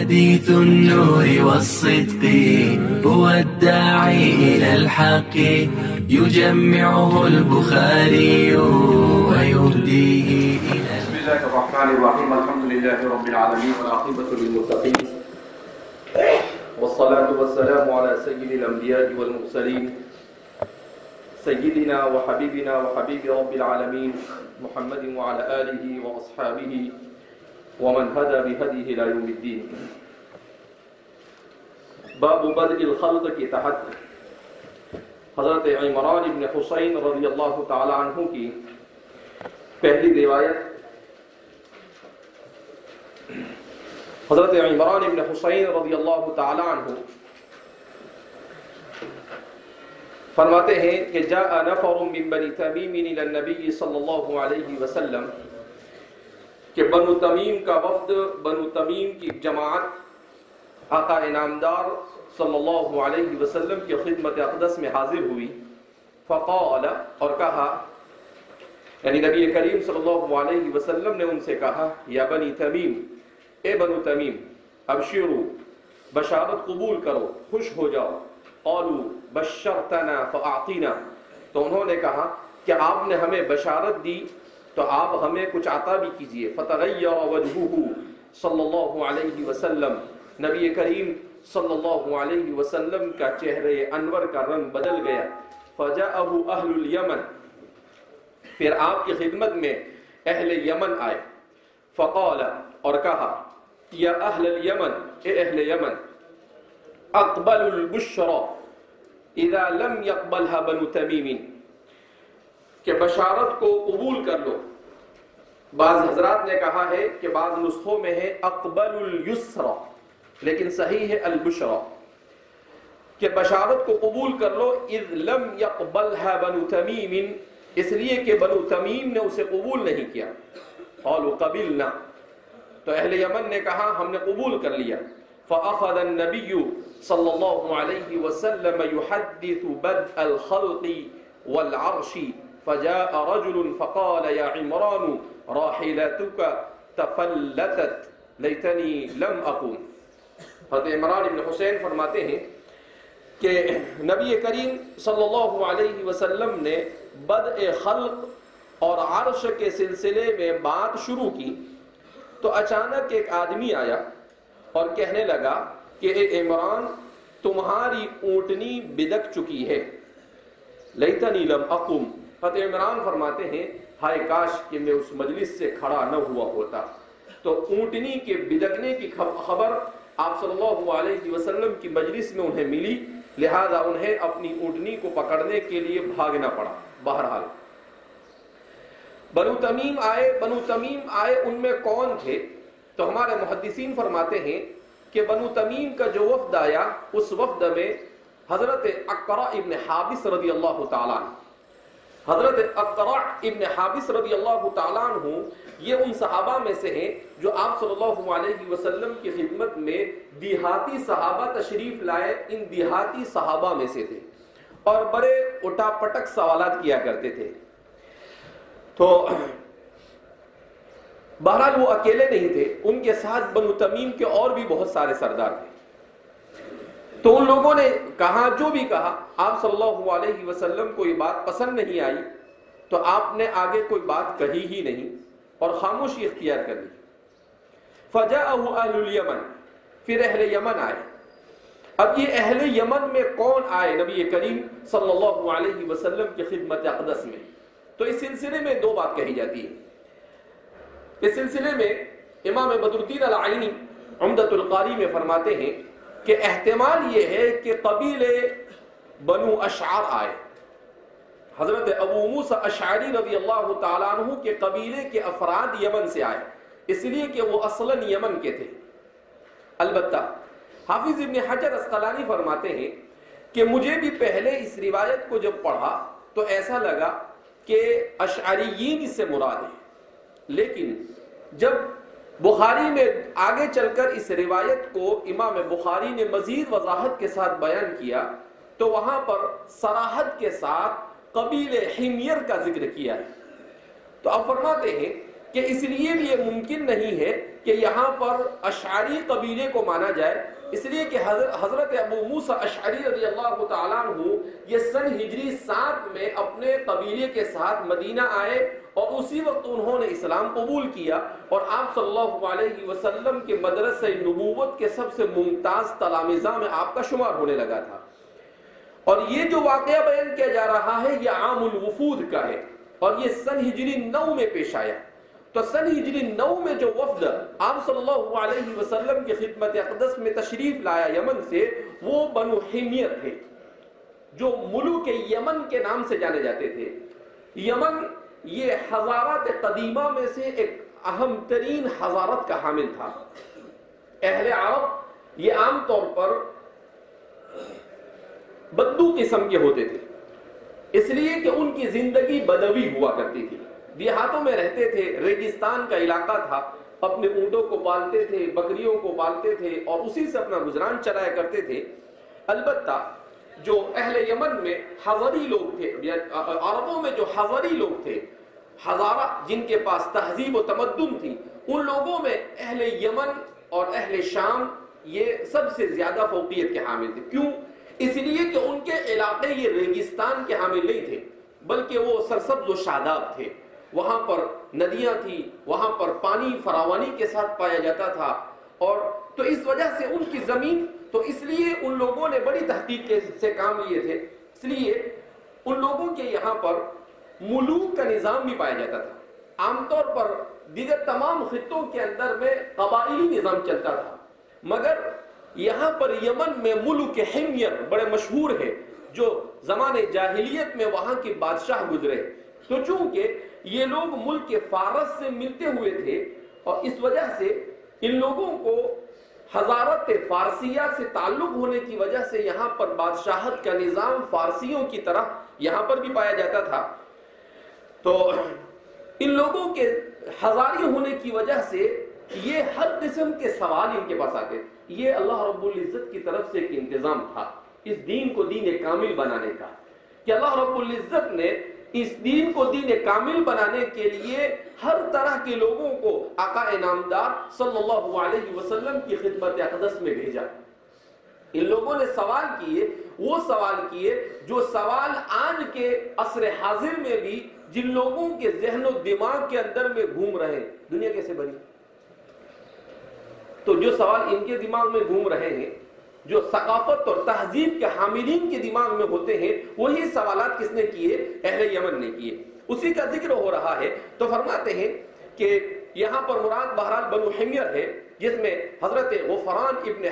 حديث النور والصدق هو الداعي إلى الحق يجمعه البخاري ويهديه إلى بسم الله الرحمن الرحيم. الحمد لله رب العالمين والعاقبة للمتقين والصلاة والسلام على سيد الأنبياء والمرسلين سيدنا وحبيبنا وحبيب رب العالمين محمد وعلى آله وأصحابه ومن هدى بهديه إلى يوم الدين. باب بدء الخلق کے تحت حضرت عمران بن حسین رضی اللہ تعالی عنہ کی پہلی روایت. حضرت عمران بن حسین رضی اللہ تعالی عنہ فرماتے ہیں کہ جاء نفر من بنی تمیم الى النبی صلی اللہ علیہ وسلم، کہ بنو تمیم کا وفد، بنو تمیم کی جماعت آقا انعامدار صلی اللہ علیہ وسلم کی خدمت اقدس میں حاضر ہوئی. فقال، اور کہا، یعنی نبی کریم صلی اللہ علیہ وسلم نے ان سے کہا، یا بنی تمیم، اے بنو تمیم، ابشروا، بشارت قبول کرو، خوش ہو جاؤ. قالوا بشرتنا فاعطنا، تو انہوں نے کہا کہ آپ نے ہمیں بشارت دی تو آپ ہمیں کچھ عطا بھی کیجئے. فتغیر وجہہ صلی اللہ علیہ وسلم، نبی کریم صلی اللہ علیہ وسلم کا چہرے انور کا رنگ بدل گیا. فجاءہ اہل الیمن، پھر آپ کی خدمت میں اہل یمن آئے. فقال، اور کہا، یا اہل الیمن، اے اہل یمن، اقبل البشرى اذا لم يقبلها بنو تمیم، کہ بشارت کو قبول کر لو. بعض حضرات نے کہا ہے کہ بعض نسخوں میں ہے اقبل اليسرى، لیکن صحیح ہے البشرى، کہ بشارت کو قبول کر لو. اذ لم يقبلها بنو تمیم، اس لیے کہ بنو تمیم نے اسے قبول نہیں کیا. قالوا قبلنا، تو اہل یمن نے کہا ہم نے قبول کر لیا. فأخذ النبي صلى الله عليه وسلم يحدث بدء الخلق والعرش، فجاء رجل فقال يا عمران راحلتك تفلتت ليتني لم أقوم. حضرت عمران بن حسین فرماتے ہیں کہ نبی کریم صلی اللہ علیہ وسلم نے بدء خلق اور عرش کے سلسلے میں بات شروع کی تو اچانک ایک آدمی آیا اور کہنے لگا کہ اے عمران، تمہاری اونٹنی بدک چکی ہے. لیتنی لم اقم، حضرت عمران فرماتے ہیں ہائے کاش کہ میں اس مجلس سے کھڑا نہ ہوا ہوتا. تو اونٹنی کے بدکنے کی خبر آپ صلی اللہ علیہ وسلم کی مجلس میں انہیں ملی، لہذا انہیں اپنی اونٹنی کو پکڑنے کے لیے بھاگنا پڑا. بہرحال بنو تمیم آئے. ان میں کون تھے؟ تو ہمارے محدثین فرماتے ہیں کہ بنو تمیم کا جو وفد آیا، اس وفد میں حضرت اقرع ابن حابس رضی اللہ تعالیٰ عنہ، حضرت اقرع ابن حابس رضی اللہ تعالیٰ عنہ یہ ان صحابہ میں سے ہیں جو آپ صلی اللہ علیہ وسلم کی خدمت میں دیہاتی صحابہ تشریف لائے، ان دیہاتی صحابہ میں سے تھے اور بڑے اٹا پٹک سوالات کیا کرتے تھے. تو بہرحال وہ اکیلے نہیں تھے، ان کے ساتھ بنو تمیم کے اور بھی بہت سارے سردار تھے. تو ان لوگوں نے کہا جو بھی کہا، آپ صلی اللہ علیہ وسلم کو یہ بات پسند نہیں آئی تو آپ نے آگے کوئی بات کہی ہی نہیں اور خاموشی اختیار کر لی. فجاءہ اہل الیمن، پھر اہل یمن آئے. اب یہ اہل یمن میں کون آئے نبی کریم صلی اللہ علیہ وسلم کی خدمت اقدس میں؟ تو اس سلسلے میں دو بات کہی جاتی ہے. اس سلسلے میں امام بدر الدین العینی عمدۃ القاری میں فرماتے ہیں کہ احتمال یہ ہے کہ قبیلے بنو اشعر آئے. حضرت ابو موسیٰ اشعری رضی اللہ تعالیٰ عنہ کے قبیلے کے افراد یمن سے آئے، اس لیے کہ وہ اصلاً یمن کے تھے. البتہ حافظ ابن حجر اسقلانی فرماتے ہیں کہ مجھے بھی پہلے اس روایت کو جب پڑھا تو ایسا لگا کہ اشعریین اس سے مراد ہیں، لیکن جب بخاری میں آگے چل کر اس روایت کو امام بخاری نے مزید وضاحت کے ساتھ بیان کیا تو وہاں پر صراحت کے ساتھ قبیل حمیر کا ذکر کیا ہے. تو اب فرماتے ہیں کہ اس لیے بھی یہ ممکن نہیں ہے کہ یہاں پر اشعری قبیلے کو مانا جائے، اس لیے کہ حضرت ابو موسیٰ اشعری رضی اللہ تعالیٰ عنہ یہ سن ہجری 7 میں اپنے قبیلے کے ساتھ مدینہ آئے اور اسی وقت انہوں نے اسلام قبول کیا اور آپ صلی اللہ علیہ وسلم کے مدرسہ نبوت کے سب سے ممتاز تلامذہ میں آپ کا شمار ہونے لگا تھا۔ اور یہ جو واقعہ بیان کیا جا رہا ہے یہ عام الوفود کا ہے اور یہ سن ہجری 9 میں پیش آیا۔ تو سن ہجری 9 میں جو وفد آپ صلی اللہ علیہ وسلم کی خدمت اقدس میں تشریف لایا یمن سے، وہ بنو حمیر تھے جو ملوک یمن کے نام سے جانے جاتے تھے۔ یمن یہ حضارات قدیمہ میں سے ایک اہم ترین حضارت کا حامل تھا۔ اہل عرب یہ عام طور پر بدو قسم کے ہوتے تھے، اس لیے کہ ان کی زندگی بدوی ہوا کرتی تھی، دیہاتوں میں رہتے تھے، ریگستان کا علاقہ تھا، اپنے اونٹوں کو پالتے تھے، بکریوں کو پالتے تھے اور اسی سے اپنا گزران چلایا کرتے تھے۔ البتہ جو اہل یمن میں حضری لوگ تھے، عربوں میں جو حضری لوگ تھے، ہزارہ جن کے پاس تہذیب و تمدن تھی، ان لوگوں میں اہل یمن اور اہل شام یہ سب سے زیادہ فوقیت کے حامل تھے۔ کیوں؟ اس لیے کہ ان کے علاقے یہ ریگستان کے حامل نہیں تھے، بلکہ وہ سرسبز و شاداب تھے، وہاں پر ندیاں تھی، وہاں پر پانی فراوانی کے ساتھ پایا جاتا تھا، اور تو اس وجہ سے ان کی زمین، تو اس لیے ان لوگوں نے بڑی تحقیق سے کام لیے تھے، اس لیے ان لوگوں کے یہاں پر ملوک کا نظام بھی پایا جاتا تھا۔ عام طور پر دیگر تمام خطوں کے اندر میں قبائلی نظام چلتا تھا، مگر یہاں پر یمن میں ملوک حمیر بڑے مشہور ہے جو زمانے جاہلیت میں وہاں کے بادشاہ گزرے۔ تو چونکہ یہ لوگ ملک فارس سے ملتے ہوئے تھے اور اس وجہ سے ان لوگوں کو حضارت فارسیہ سے تعلق ہونے کی وجہ سے یہاں پر بادشاہت کا نظام فارسیوں کی طرح یہاں پر بھی پایا جاتا تھا۔ تو ان لوگوں کے ہزاری ہونے کی وجہ سے یہ ہر قسم کے سوال ان کے پاس آتے، یہ اللہ رب العزت کی طرف سے ایک انتظام تھا اس دین کو دین کامل بنانے کا، کہ اللہ رب العزت نے اس دین کو دین کامل بنانے کے لیے ہر طرح کے لوگوں کو آقا انعامدار صلی اللہ علیہ وسلم کی خدمت اقدس میں بھیجا۔ ان لوگوں نے سوال کیے، وہ سوال کیے جو سوال آج کے عصر حاضر میں بھی جن لوگوں کے ذہن و دماغ کے اندر میں گھوم رہے ہیں، دنیا کیسے بنی؟ تو جو سوال ان کے دماغ میں گھوم رہے ہیں، جو ثقافت اور تہذیب کے حاملین کے دماغ میں ہوتے ہیں، وہی سوالات کس نے کیے؟ اہل یمن نے کیے۔ اسی کا ذکر ہو رہا ہے تو فرماتے ہیں کہ یہاں پر مراد بہرحال بنو حمیر ہے، جس میں حضرت غفران ابن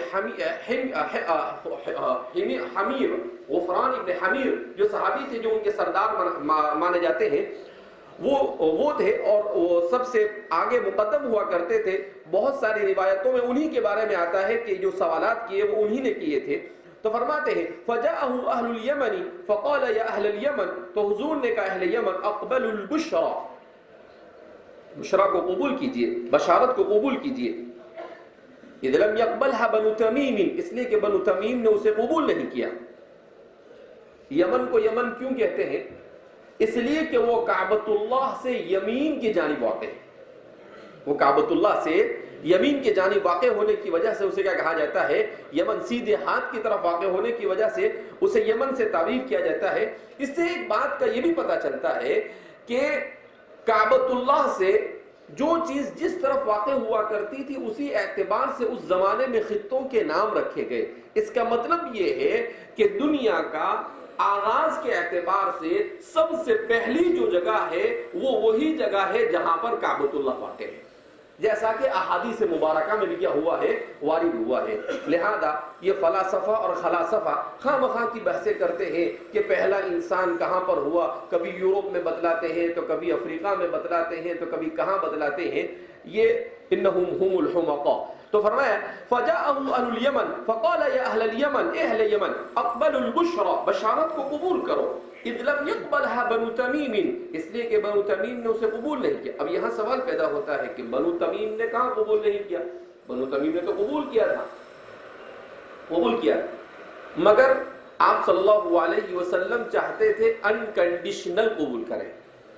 حمیر غفران ابن حمیر جو صحابی تھے، جو ان کے سردار مانے جاتے ہیں، وہ تھے اور وہ سب سے آگے مقدم ہوا کرتے تھے۔ بہت ساری روایتوں میں انہی کے بارے میں آتا ہے کہ جو سوالات کیے وہ انہی نے کیے تھے۔ تو فرماتے ہیں فَجَاءَهُ أَهْلُ الْيَمَنِ فَقَالَ يَا أَهْلَ الْيَمَنِ، تو حضور نے کہا اہل یمن اقبل البشرا، بشرا کو قبول کیجئے، بشارت کو قبول کیجئے۔ اذ لم يقبلها بنو تمیم، اس لیے کہ بنو تمیم نے اسے قبول نہیں کیا۔ یمن کو یمن کیوں کہتے ہیں؟ اس لیے کہ وہ کعبۃ اللہ سے یمین کی جانب واقع ہے، وہ کعبۃ اللہ سے یمین کی جانب واقع ہونے کی وجہ سے اسے کیا کہا جاتا ہے؟ یمن، سیدھے ہاتھ کی طرف واقع ہونے کی وجہ سے اسے یمن سے تعبیر کیا جاتا ہے۔ اس سے ایک بات کا یہ بھی پتہ چلتا ہے کہ کعبۃ اللہ سے جو چیز جس طرف واقع ہوا کرتی تھی اسی اعتبار سے اس زمانے میں خطوں کے نام رکھے گئے۔ اس کا مطلب یہ ہے کہ دنیا کا آغاز کے اعتبار سے سب سے پہلی جو جگہ ہے وہ وہی جگہ ہے جہاں پر کعبۃ اللہ واقع ہے، جیسا کہ احادیث مبارکہ میں بھی کیا ہوا ہے؟ وارد ہوا ہے۔ لہذا یہ فلاسفہ اور خلاسفہ خواہ مخواہ کی بحثیں کرتے ہیں کہ پہلا انسان کہاں پر ہوا، کبھی یورپ میں بتلاتے ہیں تو کبھی افریقہ میں بتلاتے ہیں تو کبھی کہاں بتلاتے ہیں، یہ انہم هم الحمقاء۔ تو فرمایا فَجَاءَهُ أَهْلُ الْيَمَنِ فَقَالَ يَا أَهْلَ الْيَمَنِ، اہل یمن اقبلوا البشرا، بشارت کو قبول کرو، اذ لم يقبلها بنو تمیم، اس لیے کہ بنو تمیم نے اسے قبول نہیں کیا۔ اب یہاں سوال پیدا ہوتا ہے کہ بنو تمیم نے کہاں قبول نہیں کیا؟ بنو تمیم نے تو قبول کیا تھا، قبول کیا، مگر آپ صلی اللہ علیہ وسلم چاہتے تھے انکنڈیشنل قبول کریں،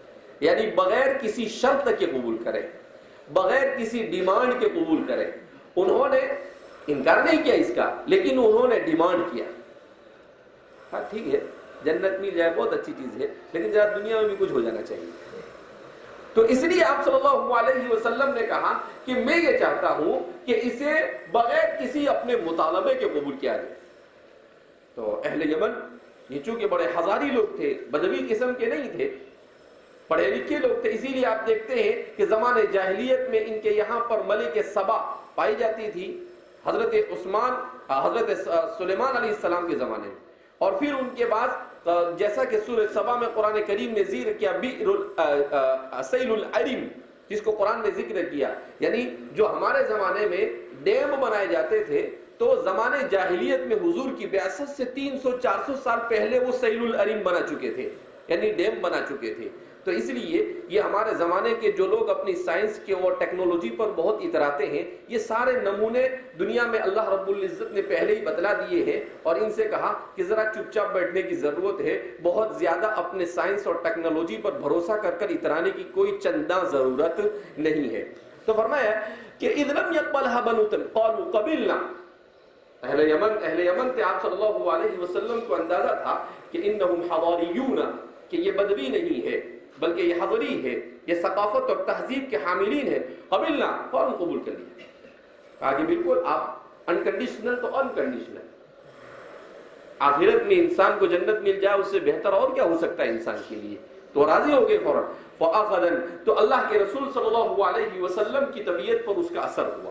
یعنی بغیر کسی شرط کے قبول کرے، بغیر کسی ڈیمانڈ کے قبول کرے. انہوں نے انکار نہیں کیا اس کا، لیکن انہوں نے ڈیمانڈ کیا. ہاں ٹھیک ہے، جنت مل جائے بہت اچھی چیز ہے، لیکن ذرا دنیا میں بھی کچھ ہو جانا چاہیے. تو اس لیے آپ صلی اللہ علیہ وسلم نے کہا کہ میں یہ چاہتا ہوں کہ اسے بغیر کسی اپنے مطالبے کے قبول کیا جائے. تو اہل یمن یہ چونکہ بڑے ہزاری لوگ تھے، بدوی قسم کے نہیں تھے، پڑھے لکھے لوگ تھے، اسی لیے آپ دیکھتے ہیں کہ زمانے جاہلیت میں ان کے یہاں پر ملک سبا پائی جاتی تھی، حضرت سلیمان علیہ السلام کے زمانے میں. اور پھر ان کے بعد جیسا کہ سورہ سبا میں قرآن کریم نے ذکر کیا سیل العرم، جس کو قرآن نے ذکر کیا، یعنی جو ہمارے زمانے میں ڈیم بنائے جاتے تھے، تو زمانے جاہلیت میں حضور کی بعثت سے 300-400 سال پہلے وہ سیل العرم بنا چکے تھے، یعنی ڈیم بنا چکے تھے. تو اس لیے یہ ہمارے زمانے کے جو لوگ اپنی سائنس کے اور ٹیکنالوجی پر بہت اتراتے ہیں، یہ سارے نمونے دنیا میں اللہ رب العزت نے پہلے ہی بتلا دیے ہیں، اور ان سے کہا کہ ذرا چپ چاپ بیٹھنے کی ضرورت ہے، بہت زیادہ اپنے سائنس اور ٹیکنالوجی پر بھروسہ کر کر اترانے کی کوئی چندہ ضرورت نہیں ہے. تو فرمایا کہ اذ لم يقبلها بنو تمیم قالوا قبلنا. اہل یمن تھے، آپ صلی اللہ علیہ وسلم کو اندازہ تھا کہ انہم حضاریون، کہ یہ بدوی نہیں ہے بلکہ یہ حضری ہے، یہ ثقافت اور تہذیب کے حاملین ہے. قبلنا، فوراً قبول کر لیا. کہا کہ بالکل آپ انکنڈیشنل تو انکنڈیشنل. آخرت میں انسان کو جنت مل جائے اس سے بہتر اور کیا ہو سکتا ہے انسان کے لیے، تو راضی ہو گئے فوراً. فأخذن، تو اللہ کے رسول صلی اللہ علیہ وسلم کی طبیعت پر اس کا اثر ہوا.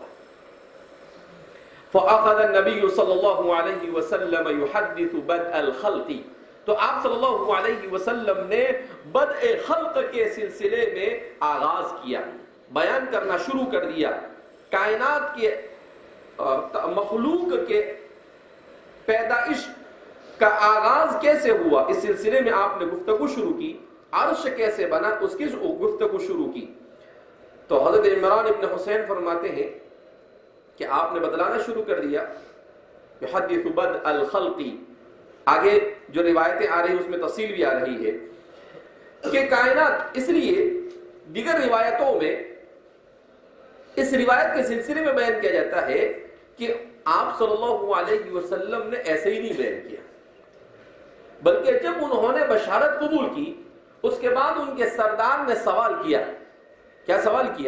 فأخذ النبي صلی اللہ علیہ وسلم يحدث بدء الخلق، تو آپ صلی اللہ علیہ وسلم نے بدء خلق کے سلسلے میں آغاز کیا، بیان کرنا شروع کر دیا. کائنات کے مخلوق کے پیدائش کا آغاز کیسے ہوا، اس سلسلے میں آپ نے گفتگو شروع کی. عرش کیسے بنا، اس کی گفتگو شروع کی. تو حضرت عمران ابن حسین فرماتے ہیں کہ آپ نے بتلانا شروع کر دیا یحدث بدء الخلق. آگے جو روایتیں آ رہی ہیں اس میں تفصیل بھی آ رہی ہے کہ کائنات، اس لیے دیگر روایتوں میں اس روایت کے سلسلے میں بیان کیا جاتا ہے کہ آپ صلی اللہ علیہ وسلم نے ایسے ہی نہیں بیان کیا، بلکہ جب انہوں نے بشارت قبول کی اس کے بعد ان کے سردار نے سوال کیا. کیا سوال کیا؟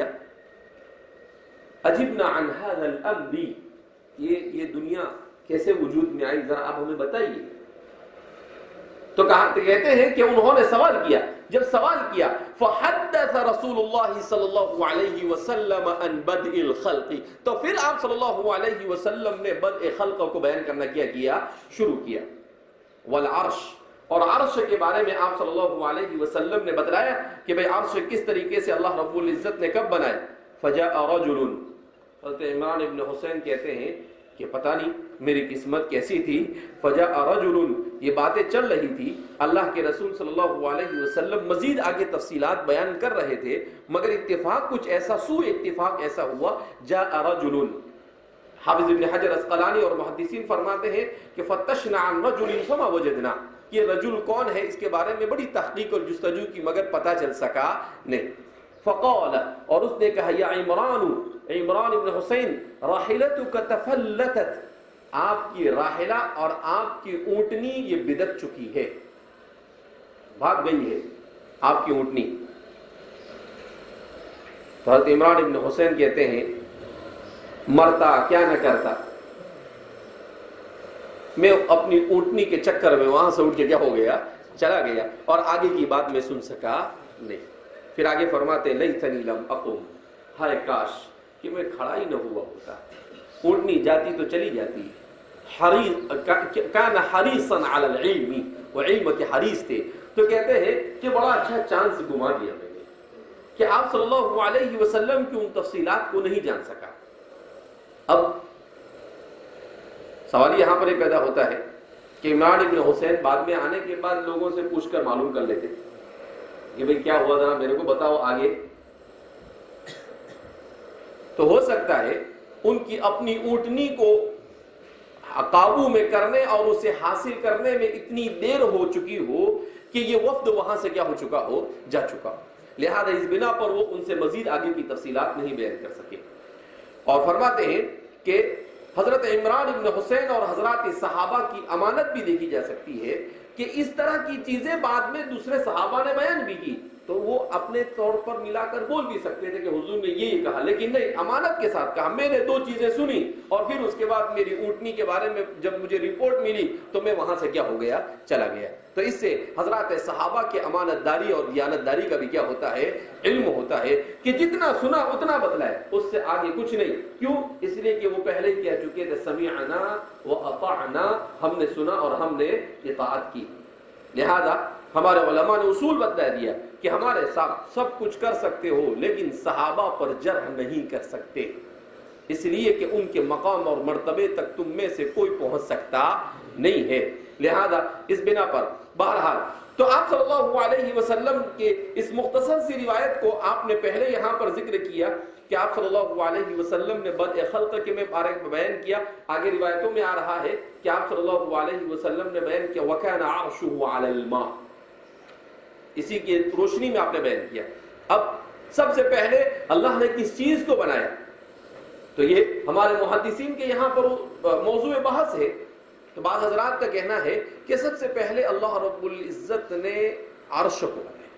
عجبنا عن هذا الامر، یہ دنیا کیسے وجود میں آئی، ذرا آپ ہمیں بتائیے. تو کہتے ہیں کہ انہوں نے سوال کیا. جب سوال کیا فحدث رسول اللہ صلی اللہ علیہ وسلم عن بدء الخلق، تو پھر آپ صلی اللہ علیہ وسلم نے بدء خلق کو بیان کرنا کیا شروع کیا. والعرش، اور عرش کے بارے میں آپ صلی اللہ علیہ وسلم نے بتلایا کہ بھئی عرش کس طریقے سے اللہ رب العزت نے کب بنائے. فجاء رجل، حضرت عمران ابن حسین کہتے ہیں کہ پتہ نہیں میری قسمت کیسی تھی. فجاء رجل، یہ باتیں چل رہی تھی، اللہ کے رسول صلی اللہ علیہ وسلم مزید آگے تفصیلات بیان کر رہے تھے، مگر اتفاق کچھ ایسا، سوء اتفاق ایسا ہوا. جاء رجل، حافظ ابن حجر اسقلانی اور محدثین فرماتے ہیں کہ فتشنا عن رجل فما وجدنا، یہ رجل کون ہے اس کے بارے میں بڑی تحقیق اور جستجو کی مگر پتہ چل سکا نہیں. فقال، اور اس نے کہا یا عمران ابن حسین راحلتک تفلتت، آپ کی راحلہ اور آپ کی اونٹنی یہ بدک چکی ہے، بھاگ گئی ہے آپ کی اونٹنی. تو حضرت عمران ابن حسین کہتے ہیں مرتا کیا نہ کرتا، میں اپنی اونٹنی کے چکر میں وہاں سے اٹھ کے کیا ہو گیا، چلا گیا، اور آگے کی بات میں سن سکا نہیں. پھر آگے فرماتے لیتنی لم اقم، ہائے کاش کہ میں کھڑا ہی نہ ہوا ہوتا، اونٹنی جاتی تو چلی جاتی. کان حریصا علی العلم، وہ علم کے حریص تھے. تو کہتے ہیں کہ بڑا اچھا چانس گما دیا میں نے کہ آپ صلی اللہ علیہ وسلم کی ان تفصیلات کو نہیں جان سکا. اب سوال یہاں پر یہ پیدا ہوتا ہے کہ عمران ابن حسین بعد میں آنے کے بعد لوگوں سے پوچھ کر معلوم کر لیتے کہ بھئی کیا ہوا، ذرا میرے کو بتاؤ آگے. تو ہو سکتا ہے ان کی اپنی اونٹنی کو قابو میں کرنے اور اسے حاصل کرنے میں اتنی دیر ہو چکی ہو کہ یہ وفد وہاں سے کیا ہو چکا ہو، جا چکا. لہذا اس بنا پر وہ ان سے مزید آگے کی تفصیلات نہیں بیان کر سکے. اور فرماتے ہیں کہ حضرت عمران ابن حسین اور حضرات صحابہ کی امانت بھی دیکھی جا سکتی ہے کہ اس طرح کی چیزیں بعد میں دوسرے صحابہ نے بیان بھی کی تو وہ اپنے طور پر ملا کر بول بھی سکتے تھے کہ حضور نے یہ کہا، لیکن نہیں، امانت کے ساتھ کہا. میں نے 2 چیزیں سنی اور پھر اس کے بعد میری اونٹنی کے بارے میں جب مجھے رپورٹ ملی تو میں وہاں سے کیا ہو گیا، چلا گیا. تو اس سے حضرات صحابہ کے امانت داری اور دیانتداری کا بھی کیا ہوتا ہے، علم ہوتا ہے کہ جتنا سنا اتنا بتلائے، اس سے آگے کچھ نہیں. کیوں؟ اس لیے کہ وہ پہلے ہی کہہ چکے تھے سمعنا واطعنا، ہم نے سنا اور ہم نے اطاعت کی. لہذا ہمارے علماء نے اصول بتلا دیا کہ ہمارے ساتھ سب کچھ کر سکتے ہو لیکن صحابہ پر جرح نہیں کر سکتے، اس لیے کہ ان کے مقام اور مرتبے تک تم میں سے کوئی پہنچ سکتا نہیں ہے. لہذا اس بنا پر بہرحال تو آپ صلی اللہ علیہ وسلم کے اس مختصر سی روایت کو آپ نے پہلے یہاں پر ذکر کیا کہ آپ صلی اللہ علیہ وسلم نے بدء خلق کے میں بارے میں بیان کیا. آگے روایتوں میں آ رہا ہے کہ آپ صلی اللہ علیہ وسلم نے بیان کیا وَكَانَ عَرْشُهُ عَلَى الْمَاءِ، اسی کی روشنی میں آپ نے بیان کیا. اب سب سے پہلے اللہ نے کس چیز کو بنایا؟ تو یہ ہمارے محدثین کے یہاں پر موضوع بحث ہے. تو بعض حضرات کا کہنا ہے کہ سب سے پہلے اللہ رب العزت نے عرش کو بنایا.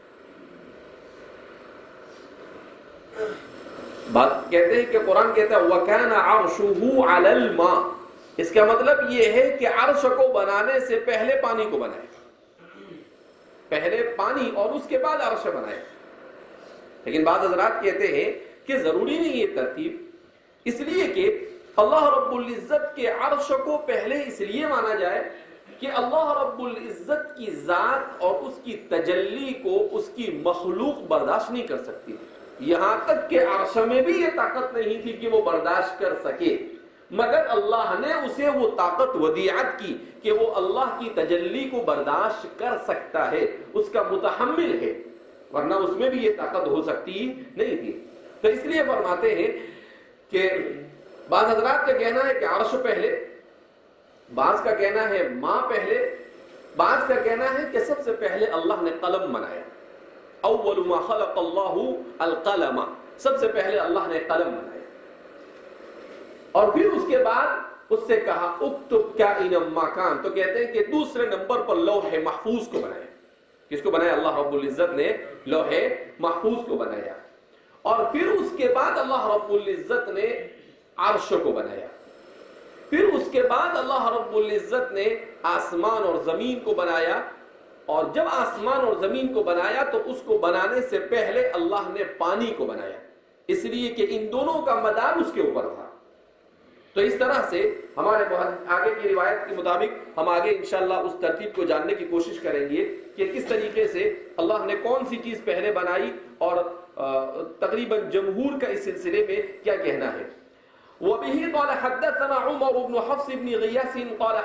بات کہتے ہیں کہ قرآن کہتا ہے وَكَانَ عَرْشُهُ عَلَى الْمَاءِ، اس کا مطلب یہ ہے کہ عرش کو بنانے سے پہلے پانی کو بنایا، پہلے پانی اور اس کے بعد عرش بنایا. لیکن بعض حضرات کہتے ہیں کہ ضروری نہیں یہ ترتیب، اس لیے کہ اللہ رب العزت کے عرش کو پہلے اس لیے مانا جائے کہ اللہ رب العزت کی ذات اور اس کی تجلی کو اس کی مخلوق برداشت نہیں کر سکتی. یہاں تک کہ عرش میں بھی یہ طاقت نہیں تھی کہ وہ برداشت کر سکے، مگر اللہ نے اسے وہ طاقت ودیعت کی کہ وہ اللہ کی تجلی کو برداشت کر سکتا ہے، اس کا متحمل ہے، ورنہ اس میں بھی یہ طاقت ہو سکتی نہیں تھی. تو اس لیے فرماتے ہیں کہ بعض حضرات کا کہنا ہے کہ عرش پہلے، بعض کا کہنا ہے ماں پہلے، بعض کا کہنا ہے کہ سب سے پہلے اللہ نے قلم بنایا. اول ما خلق اللہ القلم، سب سے پہلے اللہ نے قلم بنایا اور پھر اس کے بعد اس سے کہا اکتب کائنا ما کان. تو کہتے ہیں کہ دوسرے نمبر پر لوح محفوظ کو بنایا. کس کو بنایا؟ اللہ رب العزت نے لوح محفوظ کو بنایا. اور پھر اس کے بعد اللہ رب العزت نے عرش کو بنایا. پھر اس کے بعد اللہ رب العزت نے آسمان اور زمین کو بنایا. اور جب آسمان اور زمین کو بنایا تو اس کو بنانے سے پہلے اللہ نے پانی کو بنایا، اس لیے کہ ان دونوں کا مدار اس کے اوپر تھا. تو اس طرح سے ہمارے آگے کی روایت کے مطابق ہم آگے انشاءاللہ اس ترتیب کو جاننے کی کوشش کریں گے کہ کس طریقے سے اللہ نے کون سی چیز پہلے بنائی اور تقریباً جمہور کا اس سلسلے میں کیا کہنا ہے. وبه قال حدثنا عمر بن حفص بن غياث قال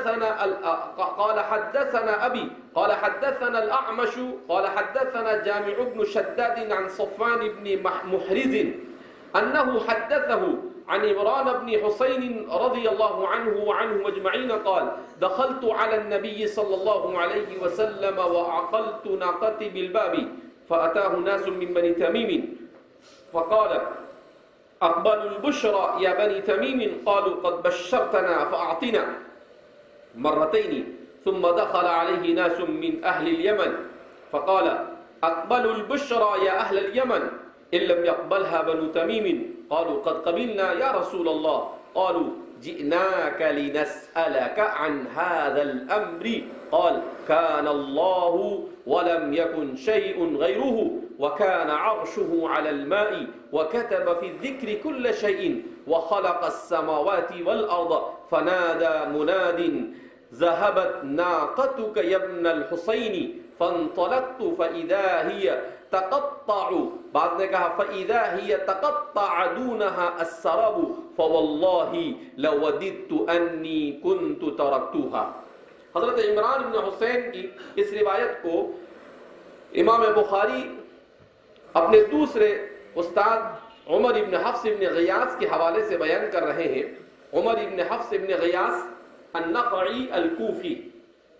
حدثنا أبي قال حدثنا الأعمش قال حدثنا جامع بن شداد عن صفوان بن محرز أنه حدثه عن عمران بن حسين رضي الله عنه وعنهم أجمعين قال دخلت على النبي صلى الله عليه وسلم وعقلت ناقتي بالباب فأتاه ناس من بني تميم فقال أقبل البشرى يا بني تميم قالوا قد بشرتنا فأعطنا مرتين ثم دخل عليه ناس من أهل اليمن فقال أقبل البشرى يا أهل اليمن إن لم يقبلها بنو تميم قالوا قد قبلنا يا رسول الله قالوا جئناك لنسألك عن هذا الأمر قال كان الله ولم يكن شيء غيره وكان عرشه على الماء وكتب في الذكر كل شيء وخلق السماوات والأرض فنادى مناد ذهبت ناقتك يا ابن الحسين فانطلقت فإذا هي تقطع بعد نے کہا فإذا هي تقطع دونها السراب فوالله لوددت أني كنت تركتها. حضرت عمران بن حسین کی اس روایت کو امام بخاری اپنے دوسرے استاد عمر ابن حفص ابن غیاث کے حوالے سے بیان کر رہے ہیں. عمر ابن حفص ابن غیاث النخعی الکوفی،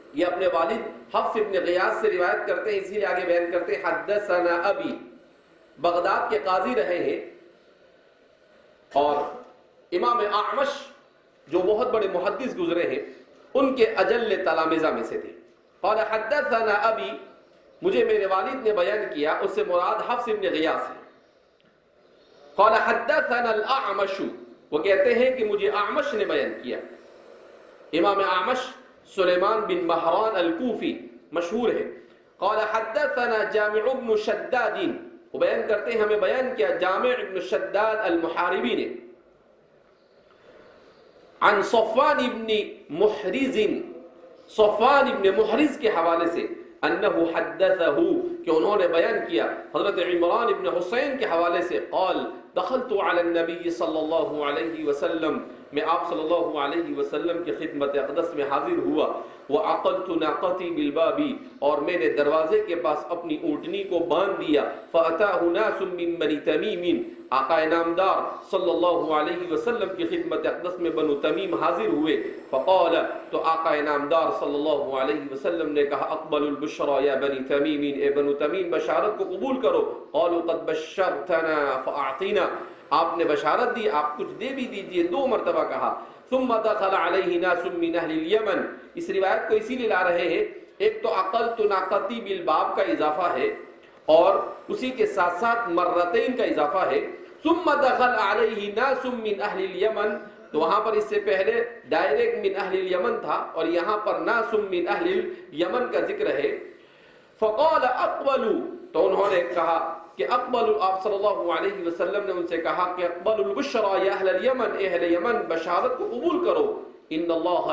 یہ اپنے والد حفص ابن غیاث سے روایت کرتے ہیں، اسی لیے آگے بیان کرتے ہیں حدثنا ابی، بغداد کے قاضی رہے ہیں اور امام اعمش جو بہت بڑے محدث گزرے ہیں ان کے اجل تلامذہ میں سے تھے۔ قال حدثنا ابی، مجھے میرے والد نے بیان کیا، اس سے مراد حفص ابن غیاث ہے۔ قال حدثنا الاعمش، وہ کہتے ہیں کہ مجھے اعمش نے بیان کیا۔ امام اعمش سلیمان بن مہران الکوفی مشہور ہے۔ قال حدثنا جامع بن شداد، وہ بیان کرتے ہیں ہمیں بیان کیا جامع بن شداد المحاربی نے، عن صفوان بن محرز، صفوان بن محرز کے حوالے سے، انہو حدثہ، کہ انہوں نے بیان کیا حضرت عمران بن حسین کے حوالے سے، قال دخلت علی النبی صلی اللہ علیہ وسلم، میں آپ صلی اللہ علیہ وسلم کی خدمت اقدس میں حاضر ہوا، وعقلت ناقتی بالبابی، اور میں نے دروازے کے پاس اپنی اونٹنی کو باندھ دیا، فاتاہ ناس من بنی تمیم، آقا نامدار صلی اللہ علیہ وسلم کی خدمت اقدس میں بنو تمیم حاضر ہوئے، فقال، تو آقا نامدار صلی اللہ علیہ وسلم نے کہا اقبل البشرى یا بنی تمیم، اے بنو تمیم بشارت کو قبول کرو، قالوا قد بشرتنا فاعطنا، آپ نے بشارت دی، آپ کچھ دے بھی دیجئے، 2 مرتبہ کہا۔ ثم دخل علیہ ناس من اہل الیمن، اس روایت کو اسی لیے لا رہے ہیں، ایک تو عقلت ناقتی بالباب کا اضافہ ہے اور اسی کے ساتھ ساتھ مرتين کا اضافہ ہے۔ ثم دخل علیہ ناس من اہل الیمن، تو وہاں پر اس سے پہلے ڈائریکٹ من اہل الیمن تھا اور یہاں پر ناس من اہل الیمن کا ذکر ہے۔ فقال اقبلوا، تو انہوں نے کہا کہ اقبلوا، آپ صلی اللہ علیہ وسلم نے ان سے کہا کہ اقبلوا البشرى یا اہل الیمن، اہل یمن بشارت کو قبول کرو، ان اللہ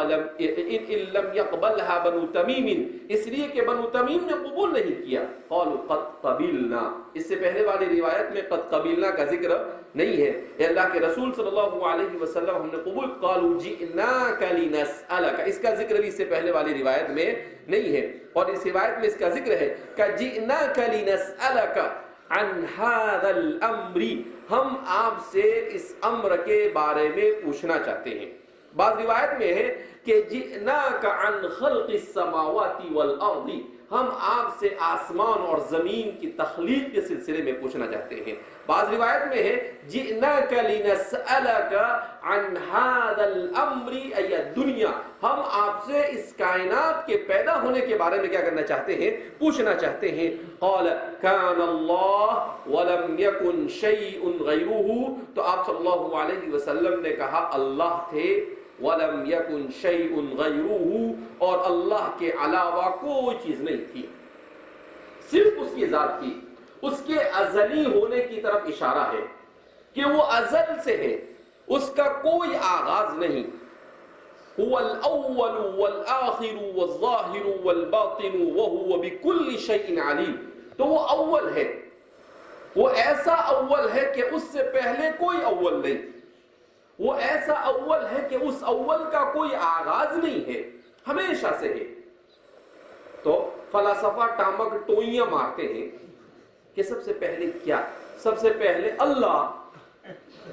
لم يقبلها بنو تمیم، اس لیے کہ بنو تمیم نے قبول نہیں کیا۔ قالوا قد قبلنا، اس سے پہلے والی روایت میں قد قبلنا کا ذکر نہیں ہے، اے اللہ کے رسول صلی اللہ علیہ وسلم ہم نے قبول، قالوا جئناک لنسألک، اس کا ذکر بھی اس سے پہلے والی روایت میں نہیں ہے، اور اس روایت میں اس کا ذکر ہے کہ جئناک لنسألک عن هذا الامر، ہم آپ سے اس امر کے بارے میں پوچھنا چاہتے ہیں۔ بعض روایت میں ہے کہ جئناک عن خلق السماوات والارض، ہم آپ سے آسمان اور زمین کی تخلیق کے سلسلے میں پوچھنا چاہتے ہیں۔ بعض روایت میں ہے جئناک لنسألک عن هذا الامر ای الدنیا، ہم آپ سے اس کائنات کے پیدا ہونے کے بارے میں کیا کرنا چاہتے ہیں، پوچھنا چاہتے ہیں۔ قال کان اللہ ولم یکن شیء غیرہ، تو آپ صلی اللہ علیہ وسلم نے کہا اللہ تھے، وَلَمْ يَكُنْ شَيْءٌ غَيْرُهُ، اور اللہ کے علاوہ کوئی چیز نہیں تھی، صرف اس کی ذات تھی، اس کے ازلی ہونے کی طرف اشارہ ہے کہ وہ ازل سے ہے، اس کا کوئی آغاز نہیں۔ هُوَ الْأَوَّلُ وَالْآخِرُ وَالظَّاهِرُ وَالْبَاطِنُ وَهُوَ بِكُلِّ شَيْءٍ عَلِيمٌ، تو وہ اول ہے، وہ ایسا اول ہے کہ اس سے پہلے کوئی اول نہیں، وہ ایسا اول ہے کہ اس اول کا کوئی آغاز نہیں ہے، ہمیشہ سے ہے۔ تو فلسفہ ٹامک ٹوئیاں مارتے ہیں کہ سب سے پہلے کیا، سب سے پہلے اللہ،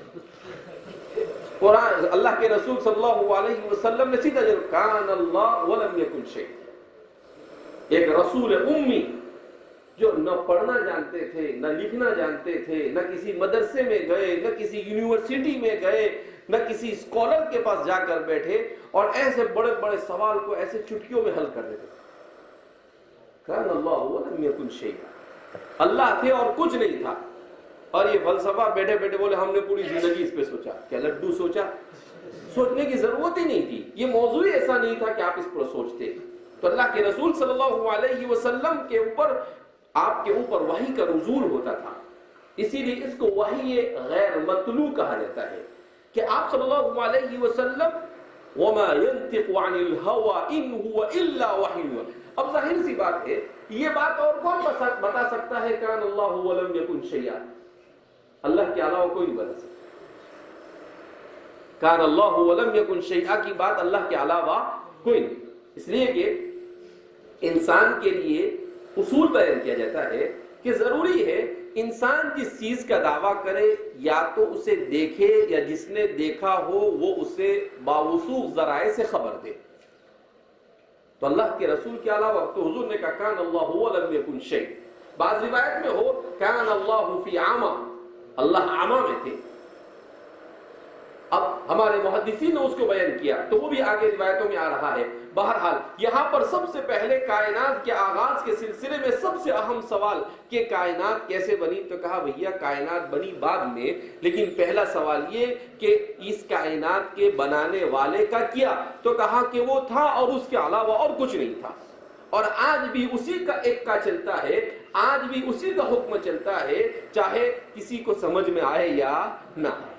قرآن اللہ کے رسول صلی اللہ علیہ وسلم نے سیدھا جب کان اللہ ولم یکن شیء، ایک رسول امی جو نہ پڑھنا جانتے تھے، نہ لکھنا جانتے تھے، نہ کسی مدرسے میں گئے، نہ کسی یونیورسٹی میں گئے، نہ کسی اسکالر کے پاس جا کر بیٹھے اور ایسے بڑے بڑے سوال کو ایسے چٹکیوں میں حل کر دیتے۔ کان اللہ ولم یکن شیء، اللہ تھے اور کچھ نہیں تھا، اور یہ فلسفہ بیٹھے بیٹھے بولے ہم نے پوری زندگی اس پہ سوچا، کیا لڈو سوچا؟ سوچنے کی ضرورت ہی نہیں تھی، یہ موضوع ایسا نہیں تھا کہ آپ اس پر سوچتے۔ تو اللہ کے رسول صلی اللہ علیہ وسلم کے اوپر، آپ کے اوپر وحی کا نزول ہوتا تھا، اسی لیے اس کو وحی غیر مطلوع کہا جاتا ہے کہ آپ صلی اللہ علیہ وسلم وما ينطق عن الهوى ان هو الا وحی، اب ظاہر سی بات ہے یہ بات اور کون بتا سکتا ہے کان اللہ ولم یکن شیئا، اللہ کے علاوہ کوئی نہیں بتا سکتا، کان اللہ ولم یکن شیئا کی بات اللہ کے علاوہ کوئی نہیں، اس لیے کہ انسان کے لیے اصول بیان کیا جاتا ہے کہ ضروری ہے انسان جس چیز کا دعویٰ کرے یا تو اسے دیکھے یا جس نے دیکھا ہو وہ اسے باوثوق ذرائع سے خبر دے۔ تو اللہ کے رسول کے علاوہ تو حضور نے کہا کان اللہ ولم یکن شیء. بعض روایت میں ہو کان اللہ فی عاما، اللہ عاما میں تھے. اب ہمارے محدثین نے اس کو بیان کیا تو وہ بھی آگے روایتوں میں آ رہا ہے. بہرحال یہاں پر سب سے پہلے کائنات کے آغاز کے سلسلے میں سب سے اہم سوال کہ کائنات کیسے بنی، تو کہا بھیا کائنات بنی بعد میں، لیکن پہلا سوال یہ کہ اس کائنات کے بنانے والے کا کیا، تو کہا کہ وہ تھا اور اس کے علاوہ اور کچھ نہیں تھا. اور آج بھی اسی کا ایک کا چلتا ہے، آج بھی اسی کا حکم چلتا ہے، چاہے کسی کو سمجھ میں آئے یا نہ.